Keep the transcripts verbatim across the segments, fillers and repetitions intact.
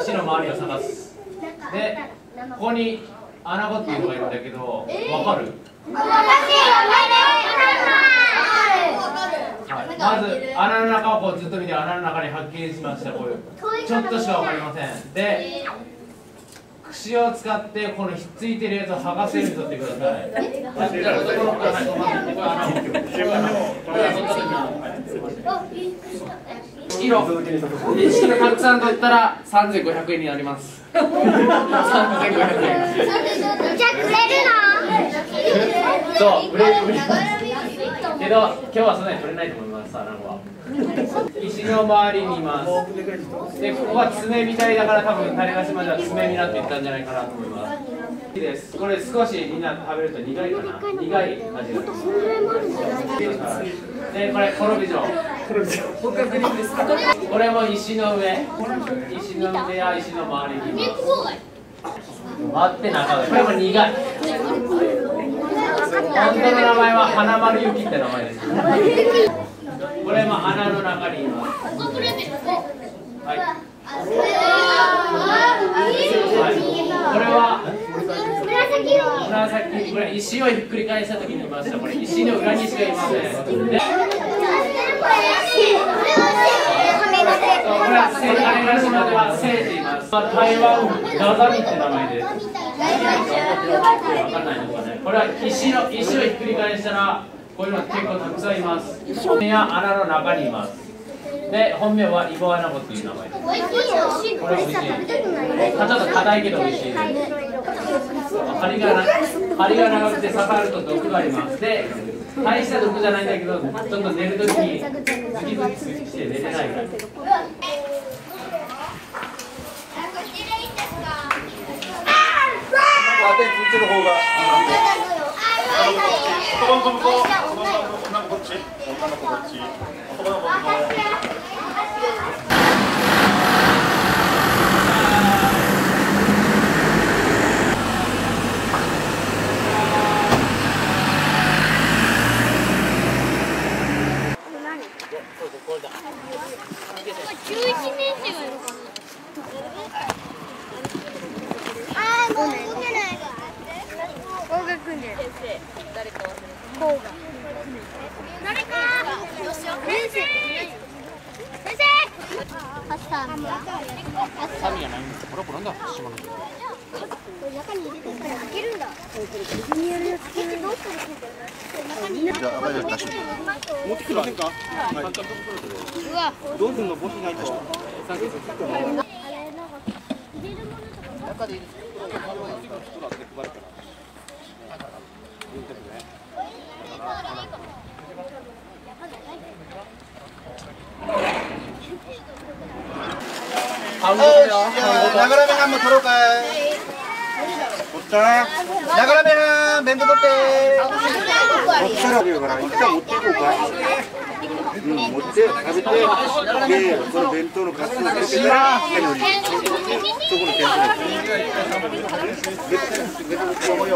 石の周りを探す。で、ここにアナゴっていうのがいるんだけど、わかる？はい、まず穴の中をこうずっと見て、穴の中に発見しました。こういうちょっとしかわかりません。で、串を使ってこのひっついてるやつを剥がせるように取ってください。じゃあ男の子からこれ穴をこれは取った時に色いちキロたくさん取ったらさんぜんごひゃくえんになります。さんぜんごひゃくえん。 じゃあくれるの？ そう、売れる売れますけど、今日はそんなに取れないと思います。アナゴは石の周りにいます。で、ここは爪みたいだから多分種子島では爪になっていったんじゃないかなと思います。いいです。これ少しみんな食べると苦いかな。苦い味がします。で、これコロビジョ。これも石の上、石の上や石の周りにいます。割って中上。これも苦い。本当の名前は花丸雪って名前です。これも穴の中にいます。はい。はい、これは紫、これ石をひっくり返したときにいました。これ石の裏にしかいません。で、これは種子島ではセイっています。台湾ガザミって名前です。わかんないのかね。これは石の石をひっくり返したらこういうの結構たくさんいます。いや穴の中にいます。で、本名はイボアナゴっていう名前です。これ美味しい。ちょっと硬いけど美味しいです。針がな針が長くて刺さると毒があります。で、大した毒じゃないんだけど、ちょっと寝るときにズキズキして寝れないぐらい。 こっちの方が。男の子向こう。女の子こっち。女の子こっち。男の子向こう。 じゅういちねん生がいるかな。ああ、もう動けない。高学年。先生、誰か忘れた。高学。誰か。先生。先生。ハッサン。 サミがないんです。これこれなんだ。島の。 中に入れてから開けるんだ。水にやるやつ。どうする？ じゃあ、あれ出して。持ってきませんか？はい。 うわ。 どうするの？帽子ないでしょ。 あれなんか入れるものとか。 中でいいですか？袋開けて配るから。 ながらめはんも取ろうかい。取った。ながらめはん弁当取って。取ったらあるから一旦持っていこうか。うん、持って食べて、で、この弁当のカツをかけたら、下に降りる。そこの弁当です。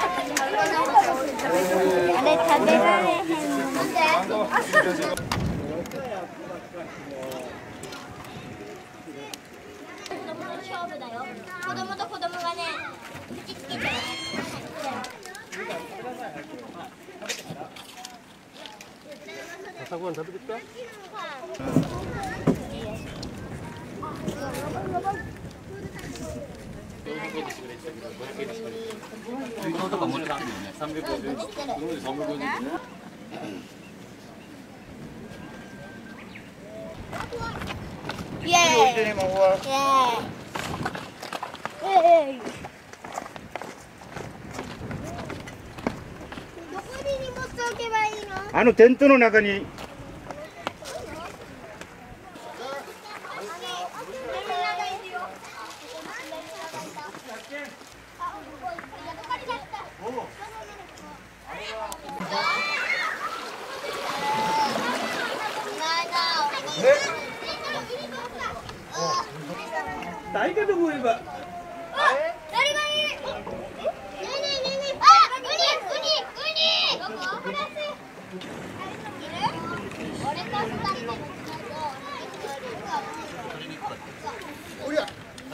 勝負だよ。子供と子供がね、口つけて。 朝ごはん食べてきた？ このとか持ってきてるよね。三百五十円。三百五十円。 イエーイ。イエーイ。どこに荷物置けばいいの？ あのテントの中に。誰かと思えば。 あ、誰がいい？ねえねえねえねえ。あ、ウニウニウニ。どこ？プラス。いる？俺と二人で。おりゃ。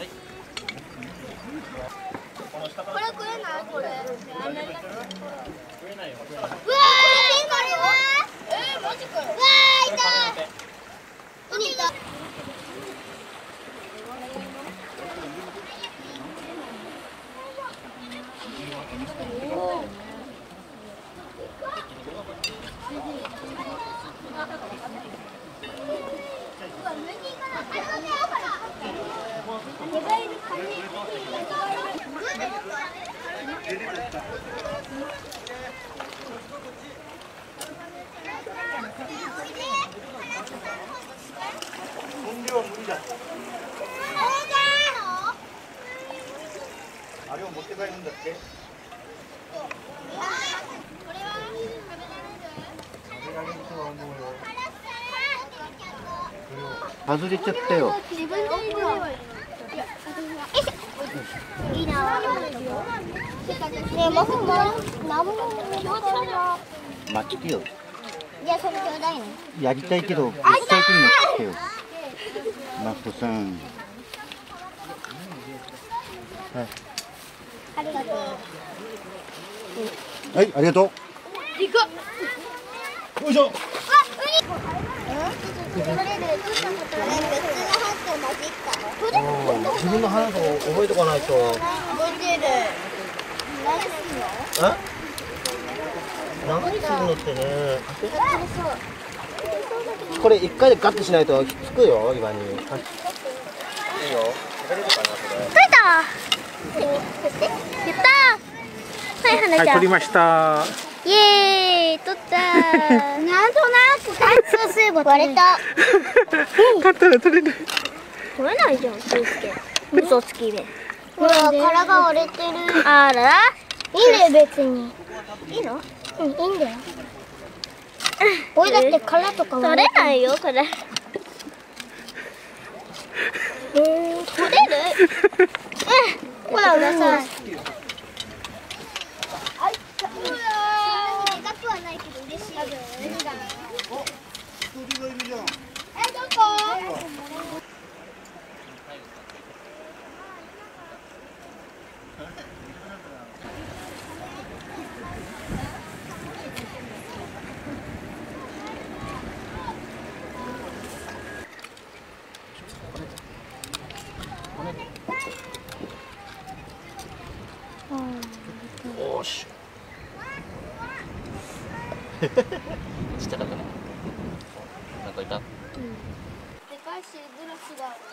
持って帰るんだって。外れちゃったよ。 いいな。ねえ、もうもう何も待ちてよ。 じゃあそれちょうだいね。 やりたいけど、絶対来るの来てよ。マストさん。はい。 ありがとう。 はい、ありがとう。 行こう。 よいしょ。 それで取ったことない別のハット混じったの。 自分の花と覚えとかないと。 覚えてる。何するの？ え？何するのってね。これ一回でガッとしないとひっつくよ、岩に。いいよ。取れるかな、それ。 取れた。やったー。はい、花ちゃん。 はい、取りました。 イエーイ、取ったー。なんとなく乾燥すれば割れた。 勝ったら取れない。 取れないじゃん、スイスケ。嘘つきめ。ほら、殻が割れてる。あら。いいんだよ、別に。いいの？うん、いいんだよ。おいだって殻とか取れないよ、これ。うん、取れる？うん、ほら、うらさい。でかくはないけど嬉しい。 お、鳥がいるじゃん。 え、どこ？ おし。ちっちゃかったね。なんかいた。 でかいし、グラスがある。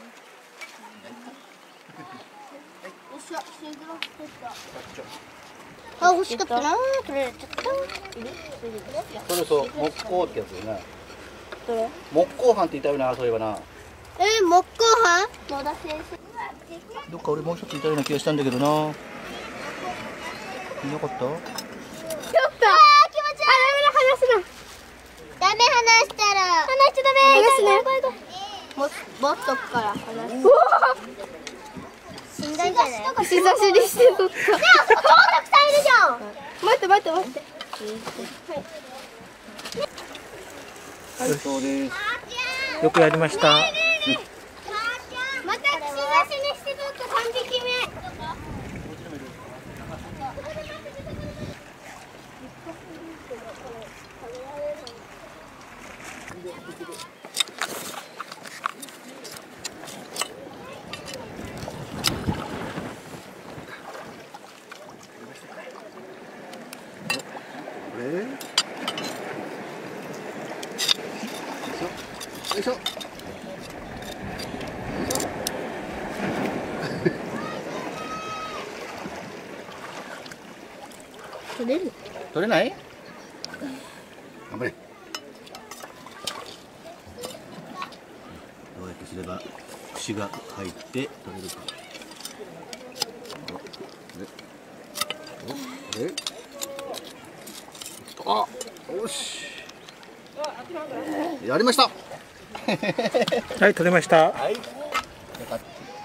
よっしゃ、シーグラス取った。あ、欲しかったな。取れちゃった。 それそう、木工ってやつよね。 どれ？ 木工班って言ったよな、そういえばな。 えー、木工班？野田先生。 どっか俺もう一ついたような気がしたんだけどな。いなかった？ ちょっと。あー、気持ち悪い。あ、ダメだ、離すな。ダメ、離したら。離しちゃダメ。離すね。も、もっとくから離す。死んだんじゃない？しざしにしてとった。ねえ、そこたくさんいるじゃん。待って待って待って。 はい、そうです。 よくやりました。 またしざしにしてとったさんびきめ。 よいしょ。 取れる？ 取れない？頑張れ。どうやってすれば串が入って取れるか。お、え、あ、よし。やりました。 はい、取れました。 はい。よかった。